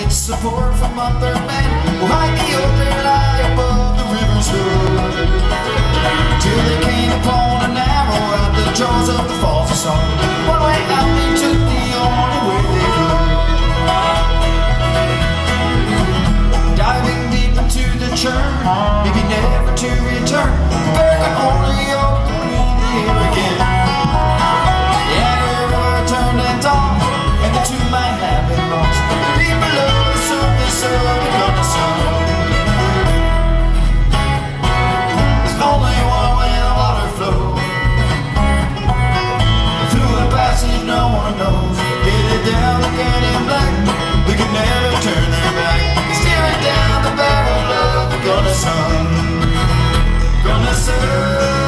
get support from other men who hide the open eye above the river's hood. Till they came upon a narrow out the jaws of the falls of song. One way out they took the only way they could. Diving deep into the churn, maybe never to return. The bear could only open the air again. The anchor turned and tossed, and the two might have been lost. Deep below the surface of the Garrett sun. There's only one way the water flows. Through the passage no one knows. Headed down the canyon black, they could never turn their back. Staring down the barrel of the Garrett sun. Garrett sun.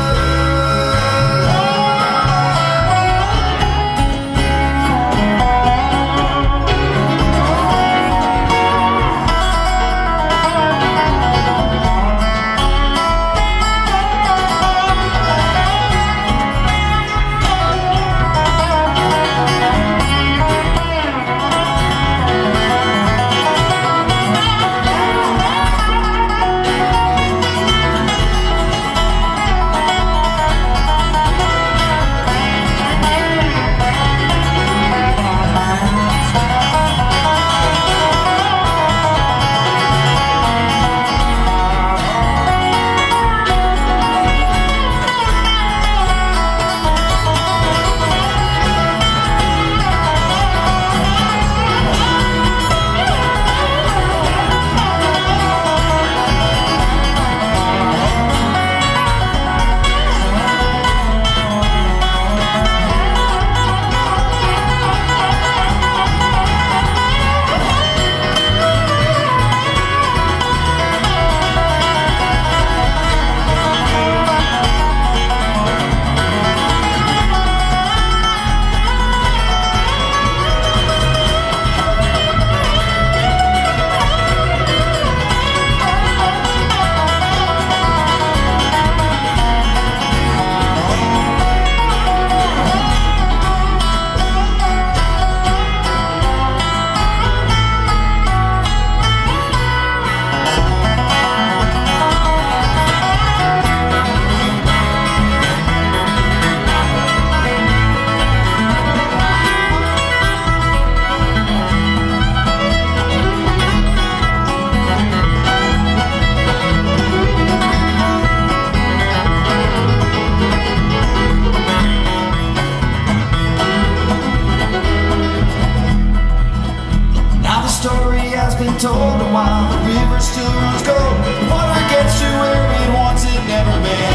Told a while, the river still runs cold. The water gets to where it wants it never been.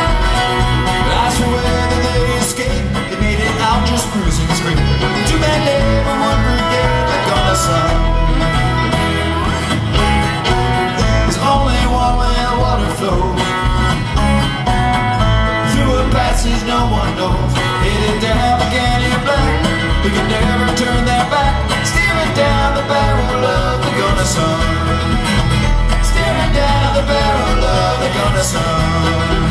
But as for whether they escaped, they made it out just bruising scream. Too bad never would forget the Garrett sun. There's only one way the water flows. Through a passage no one knows. Headed down the canyon black, they could never turn their back. Staring down the barrel of the Garrett sun. Staring down the barrel of the Garrett sun.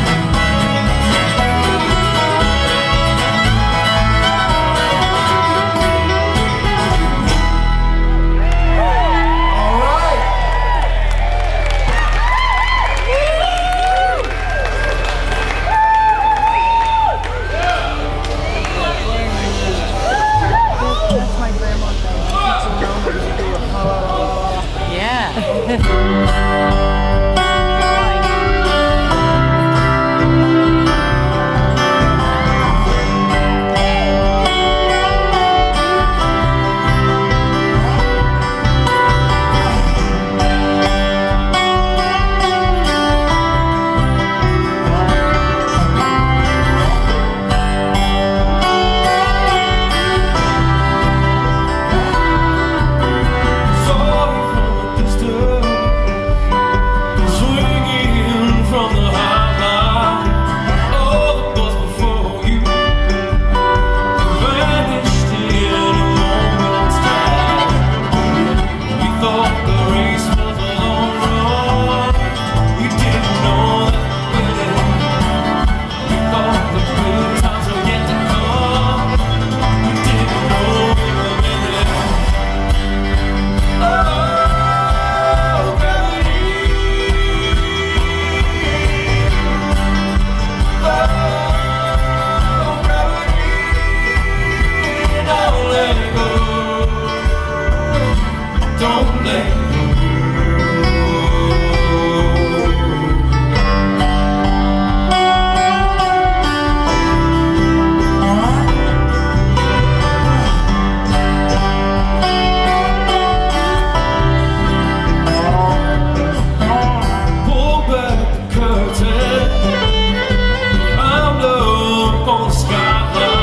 don't let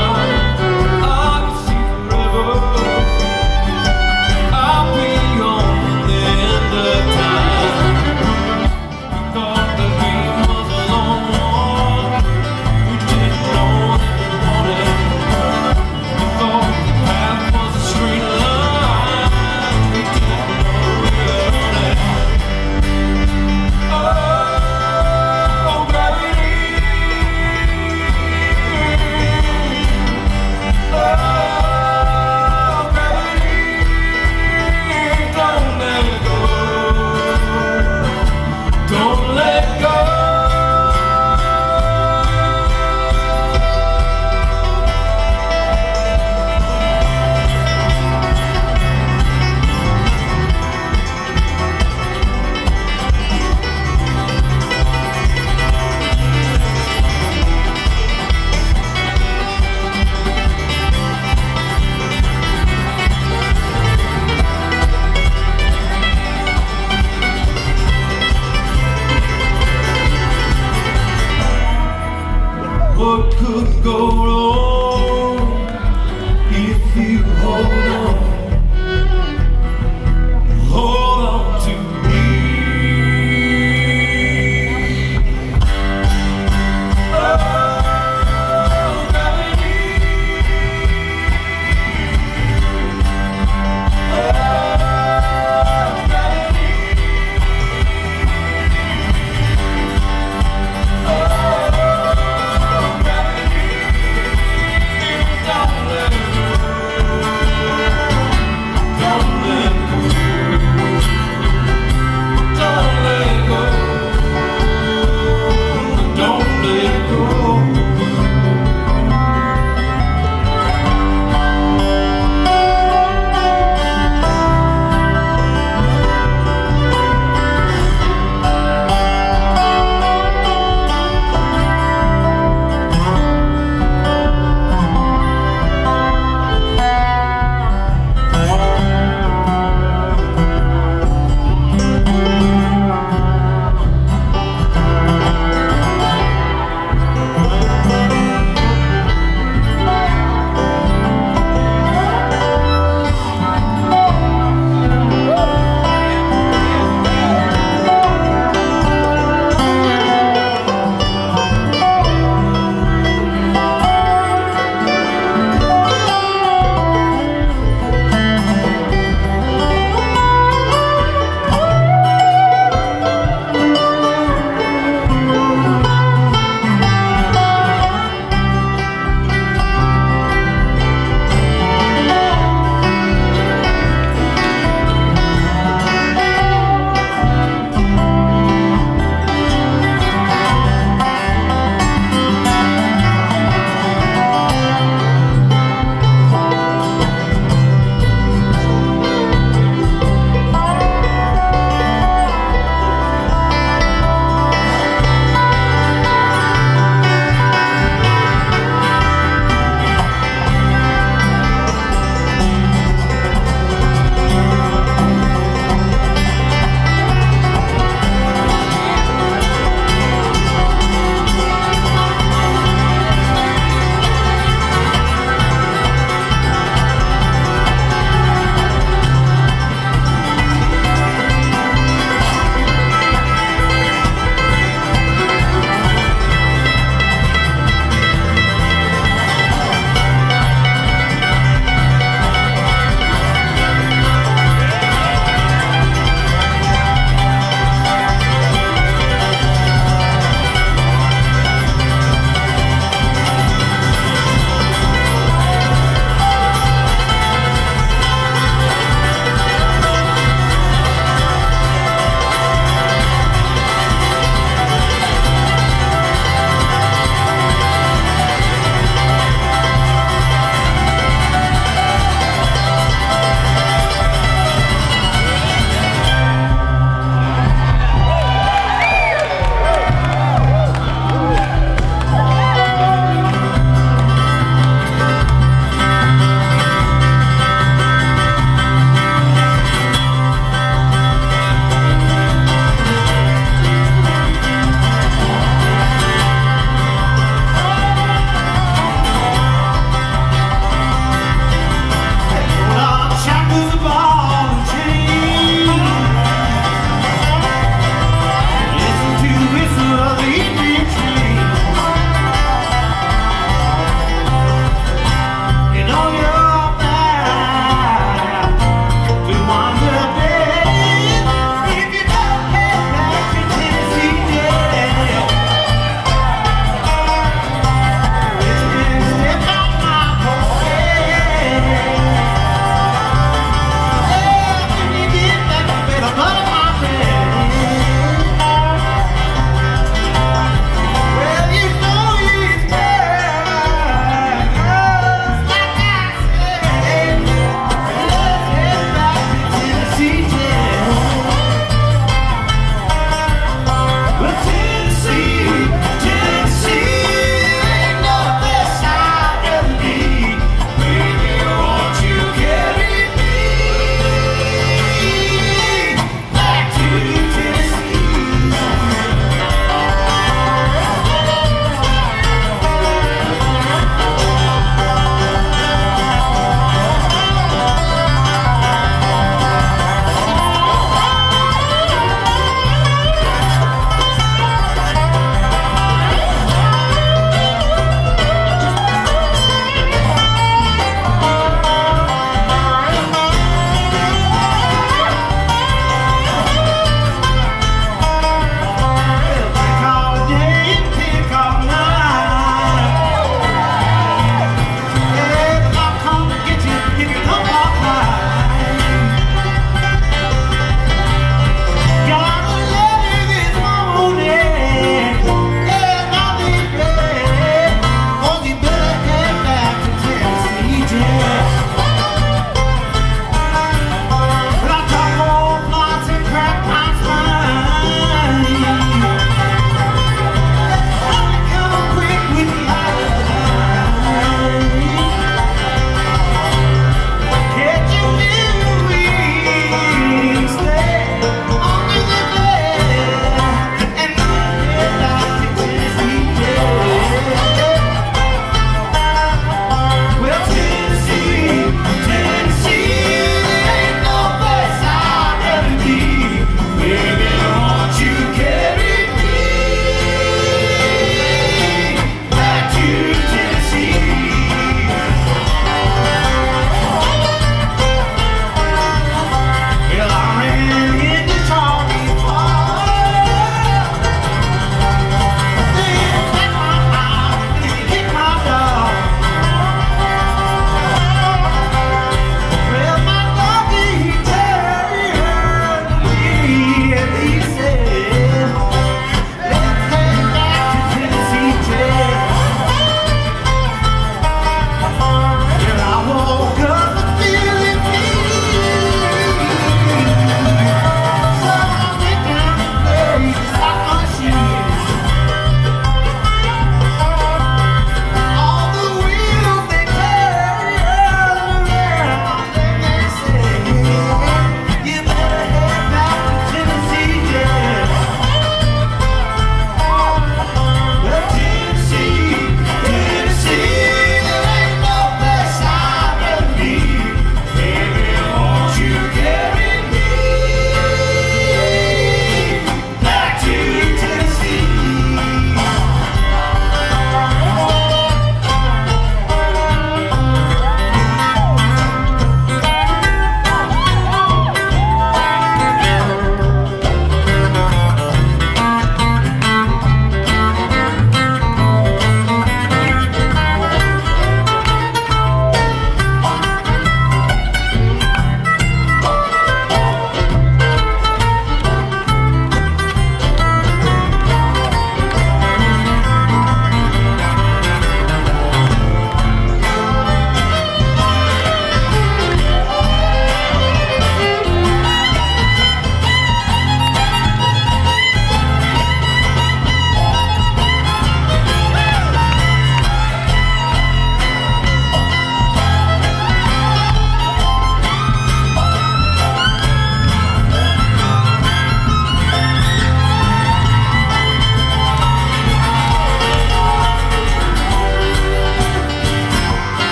I'll be on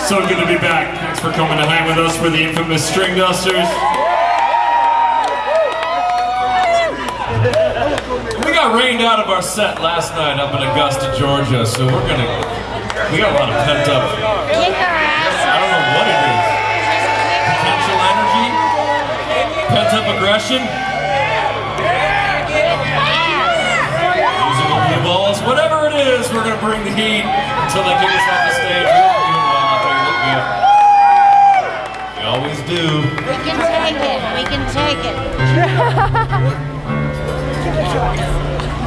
So good to be back. Thanks for coming to hang with us for the infamous Stringdusters. We got rained out of our set last night up in Augusta, Georgia, so we got a lot of pent up. I don't know what it is. Potential energy? Pent up aggression? Musical balls, whatever it is, we're gonna bring the heat until they kick us off the stage. We always do. We can take it. We can take it. Give it a try.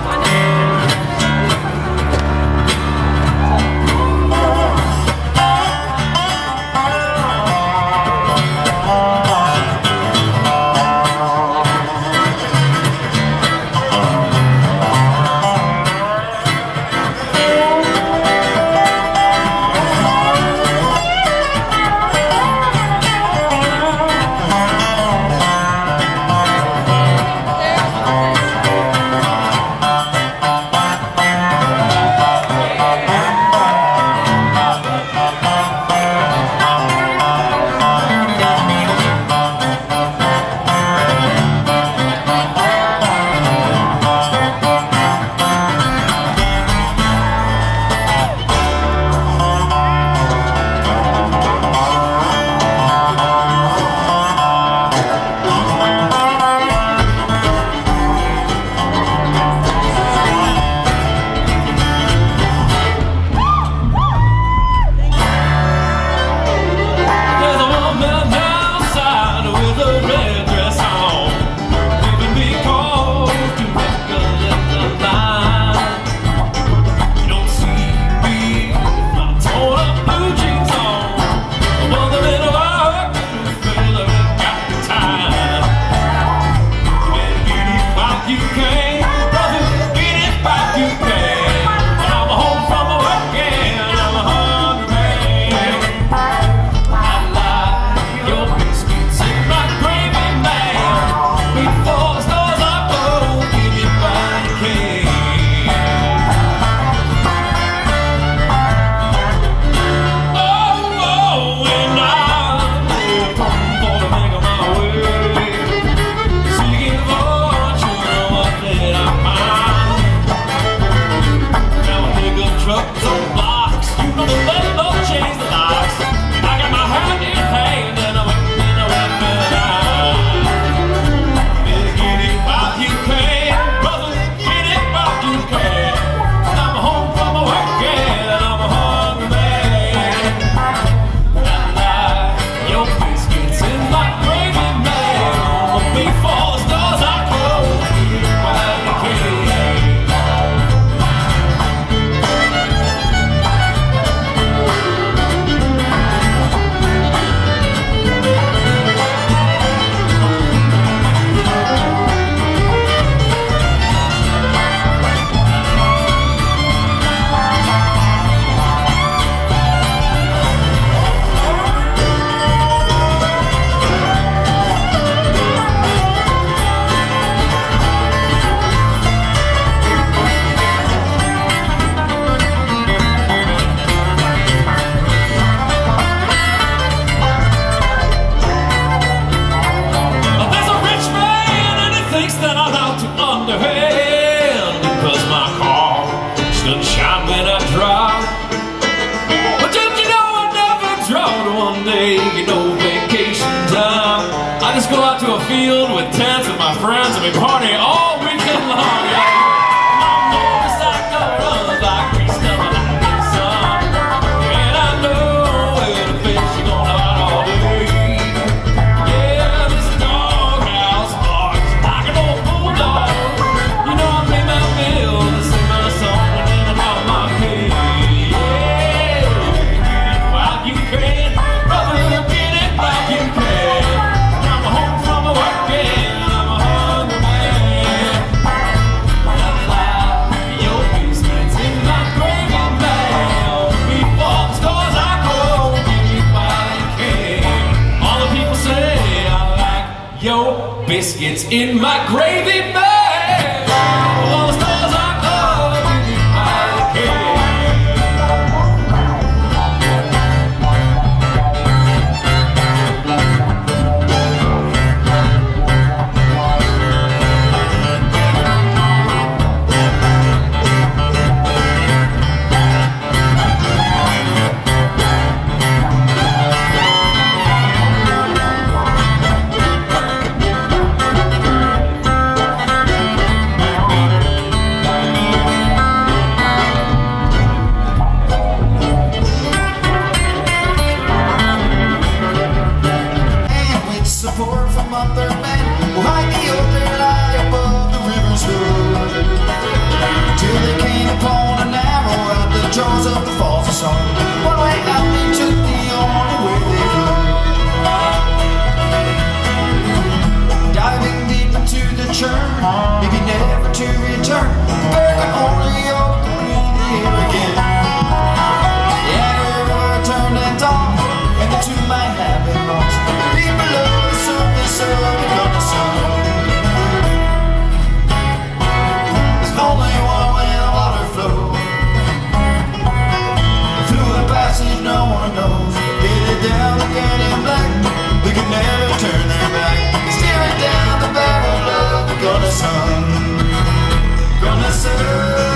Biscuits in my gravy bag. All the stars I love, I care. jaws of the falls of song. One way out, they took the only way they could. Diving deep into the churn, maybe never to return. There could only open here again. The Agora turned and tossed, and the two might have been lost. Deep below the surface of the gonna sun. There's only one way the water flows. Through the passage no one knows. Headed down the canyon black, they could never turn their back. Steering down the barrel of the gonna sun. Gonna sun.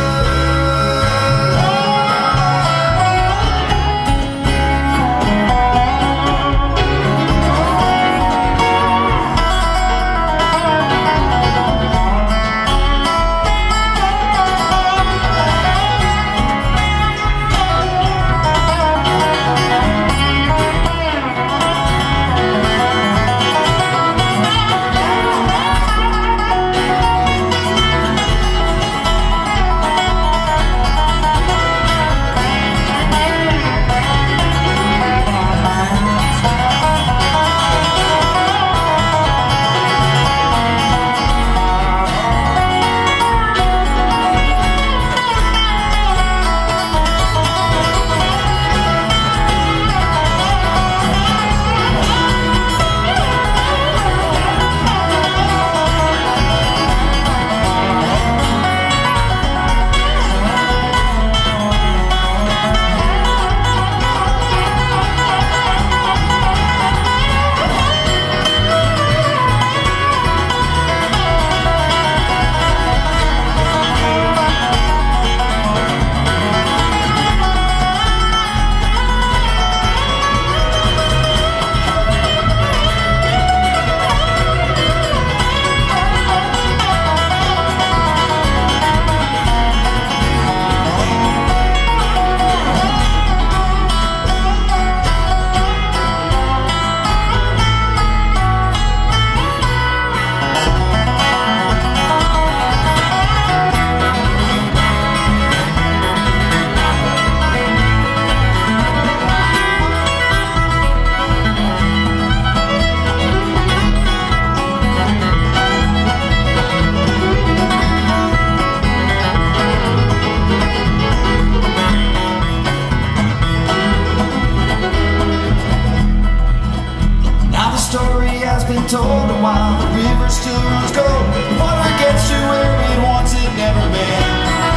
Told a while, the river still runs cold. The water gets to where it wants it never been.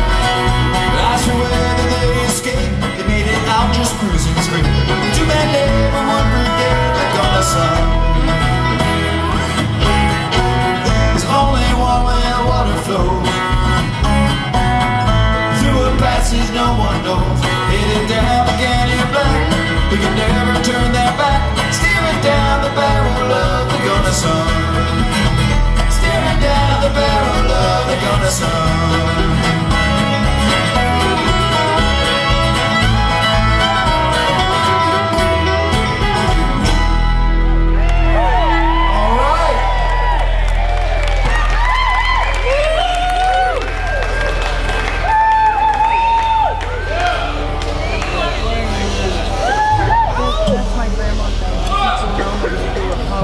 I swear that they escaped, they made it out just cruising straight. Too bad never would forget the gonna sun. There's only one way the water flows. Through a passage no one knows. Headed down the canyon black, we can never turn that back. Steering down the barrel of the gonna sun. Steering down the barrel of the gonna sun.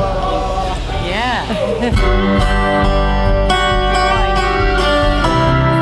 Yeah.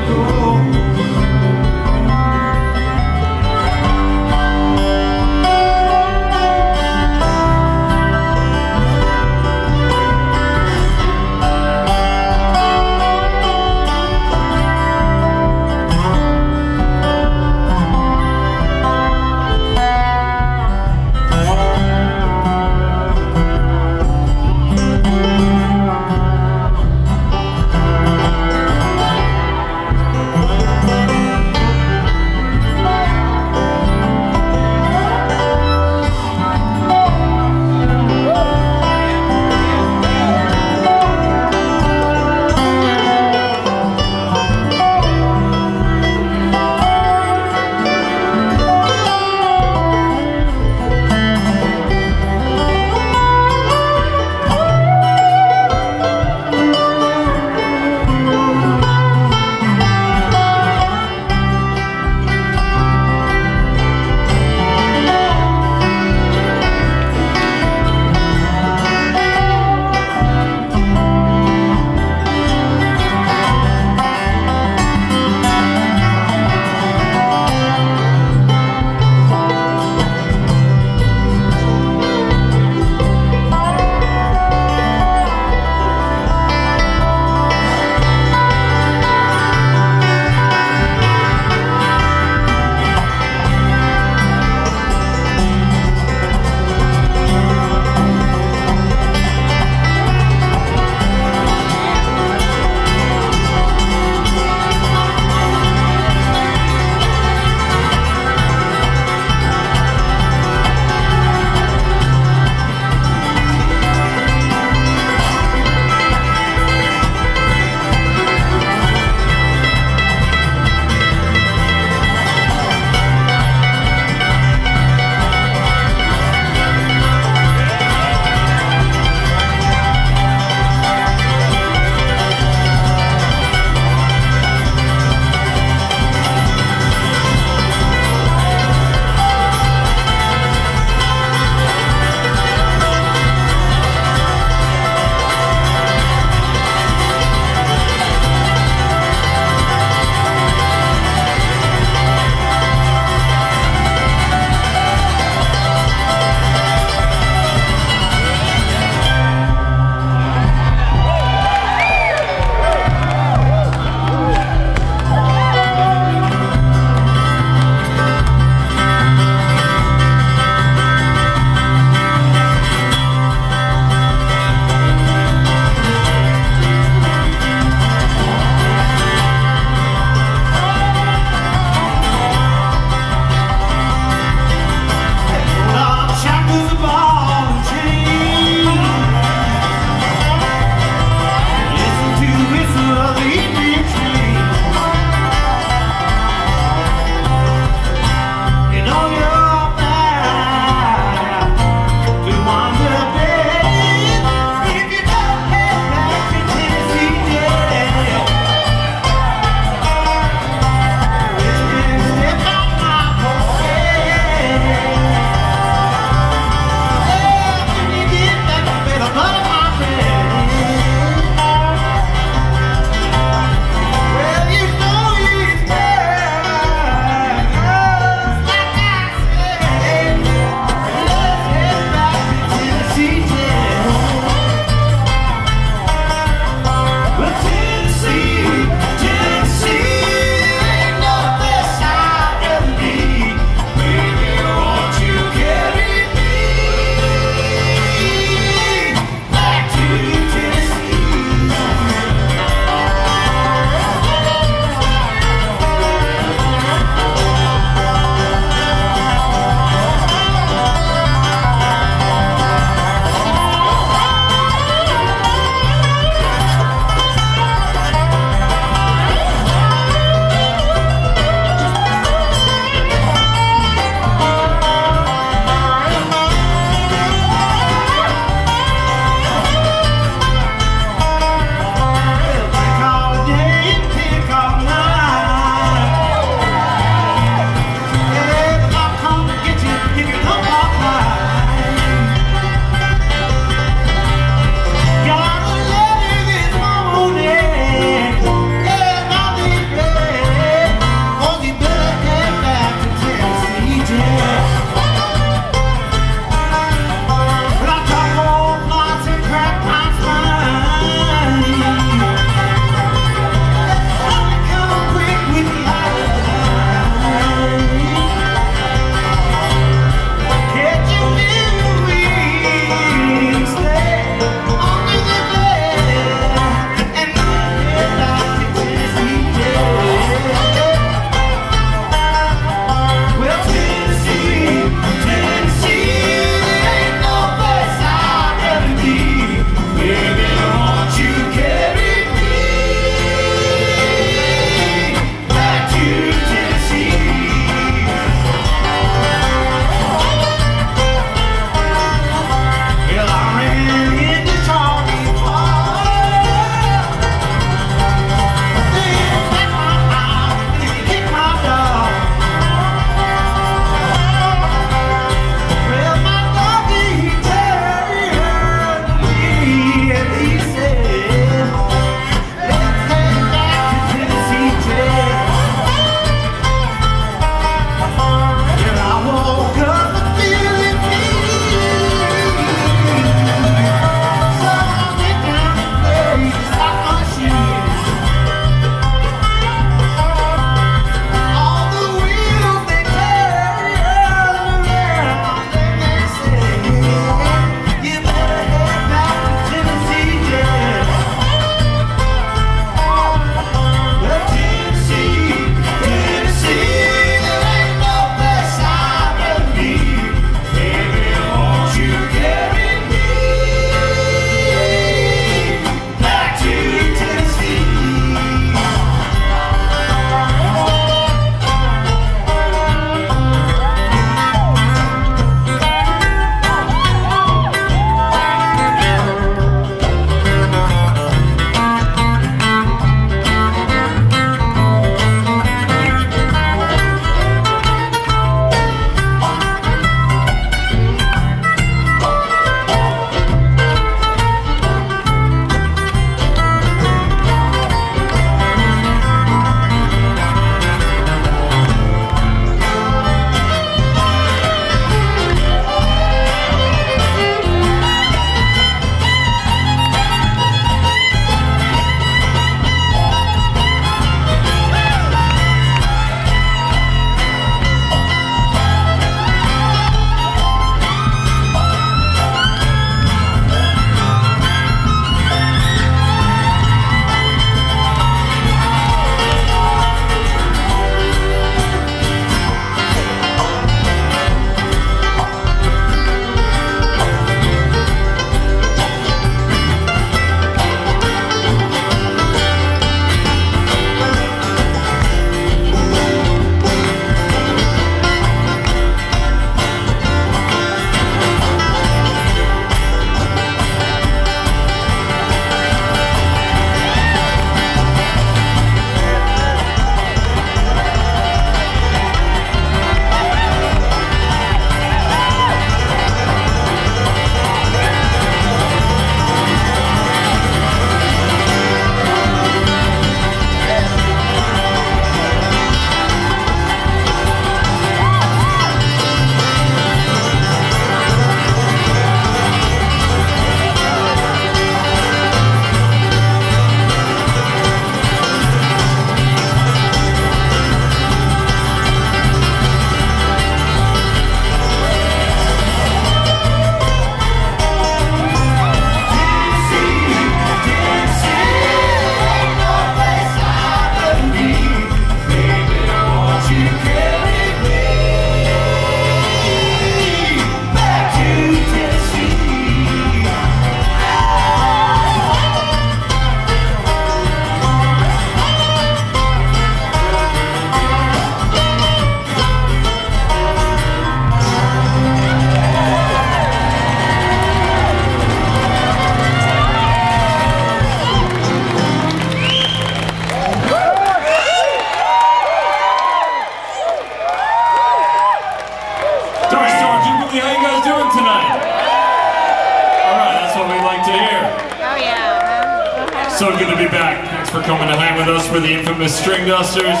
So good to be back. Thanks for coming to hang with us for the infamous Stringdusters.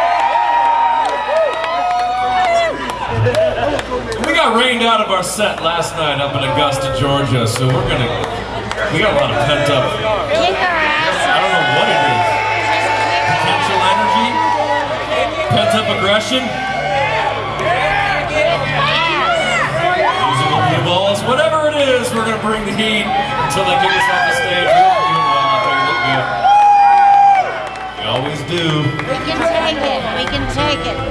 We got rained out of our set last night up in Augusta, Georgia, so we got a lot of pent up. I don't know what it is. Potential energy? Pent up aggression? Musical blue balls? Whatever it is, we're gonna bring the heat until they kick us off the stage. We always do. We can take it. We can take it.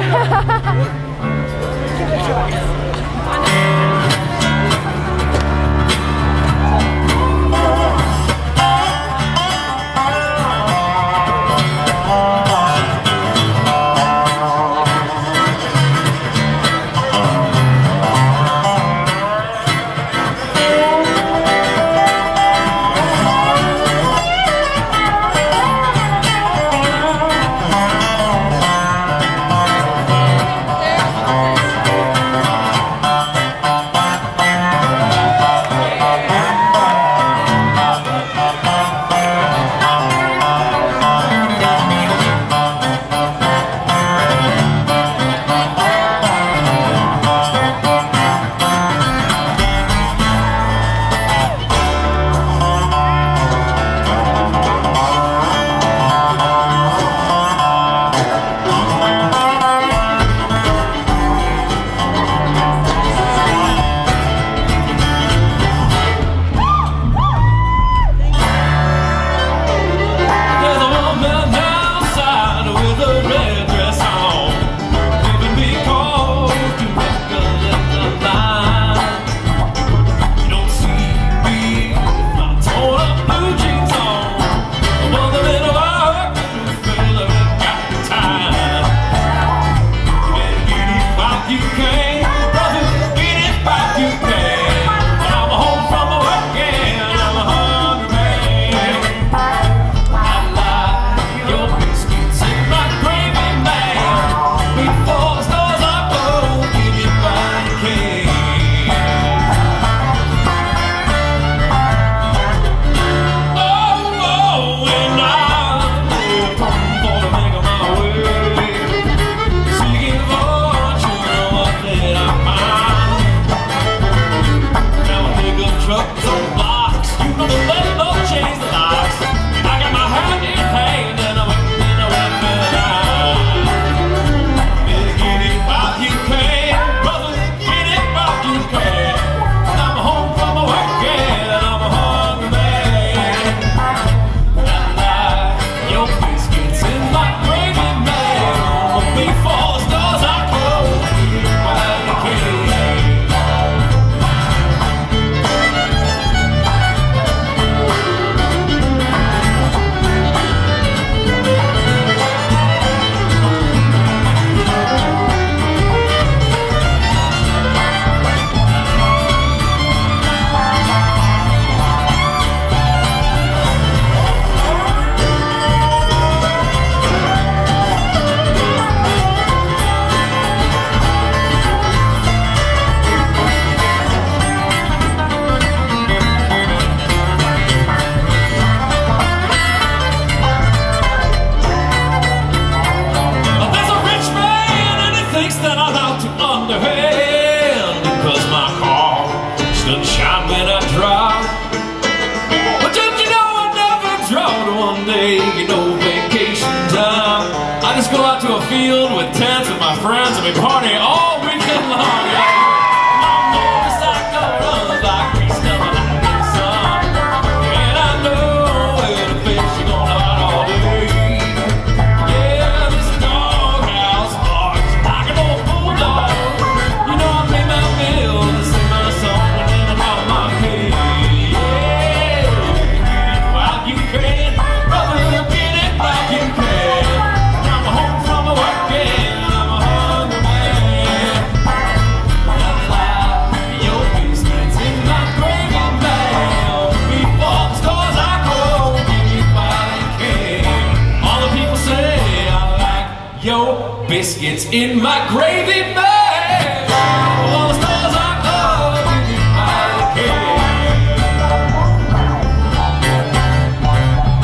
Biscuits in my gravy bag. All the stars I love, I care.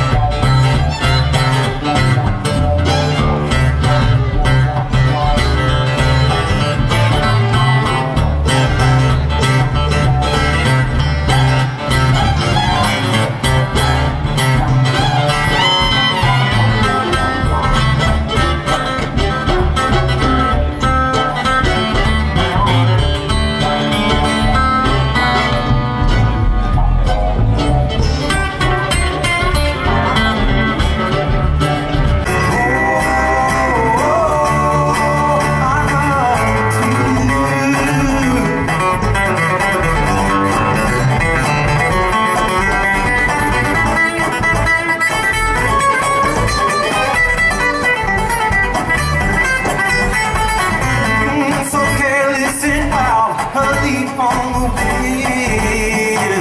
leaf on the wind.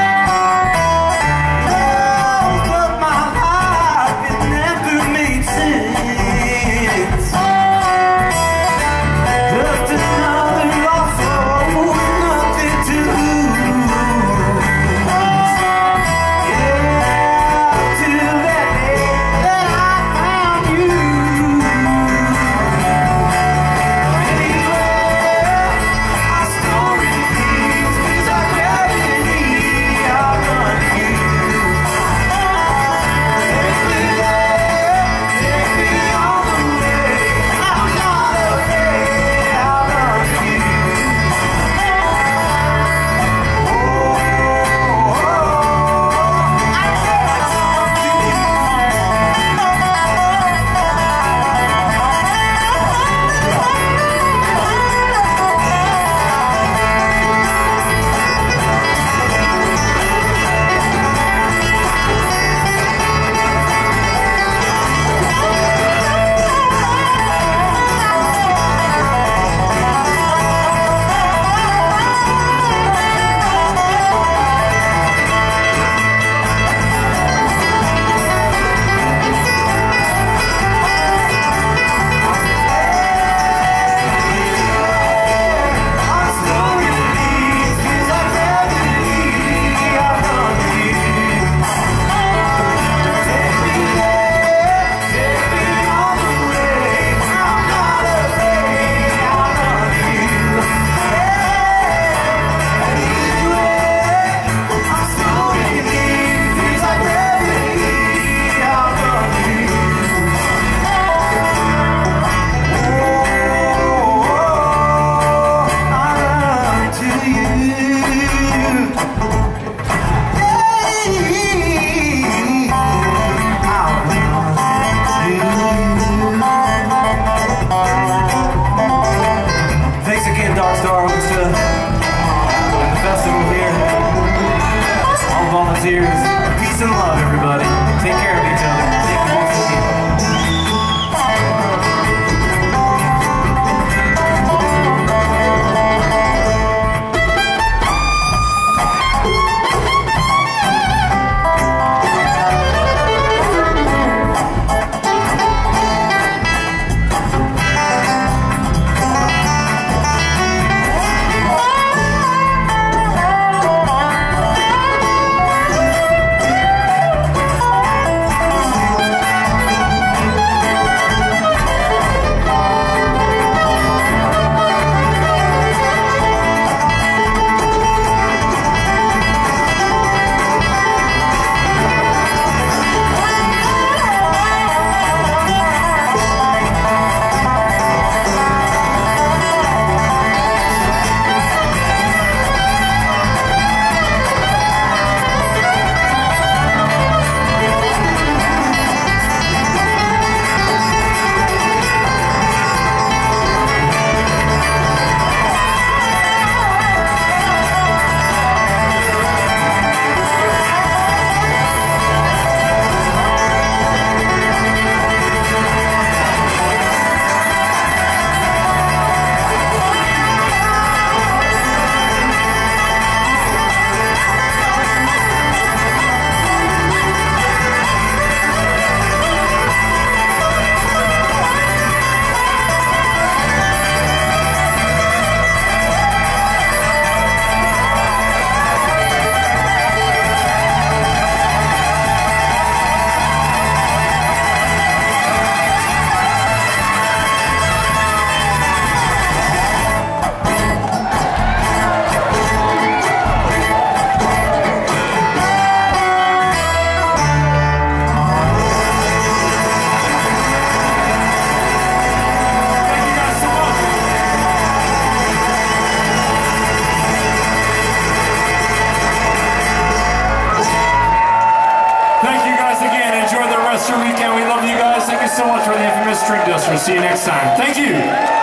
But my life, it never made sense. Just another lost soul with nothing to lose. Yeah, till that day that I found you. Thanks again, Dark Star Orchestra, the festival here, all volunteers. Peace and love, everybody. Take care of each other. Thank you once again. Weekend. We love you guys. Thank you so much for the infamous Stringdusters. See you next time. Thank you.